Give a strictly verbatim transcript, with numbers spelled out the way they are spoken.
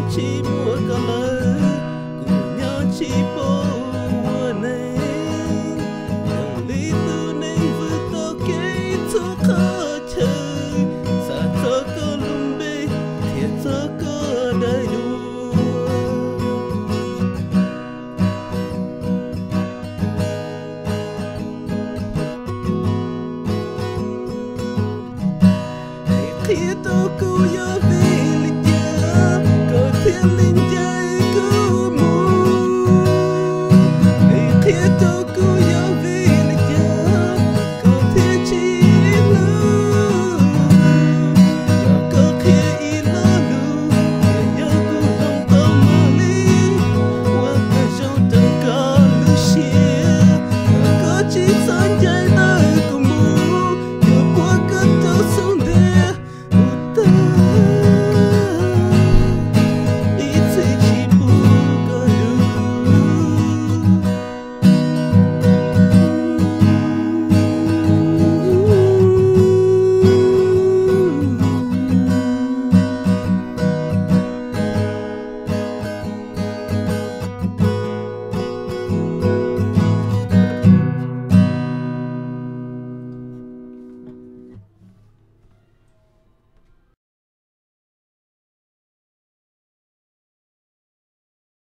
chỉ mua cả lời cùng nhau chỉ bố này đồng lý tu này vừa to cái thu khó chơi xa thơ cơ lung bê thiệt thơ cơ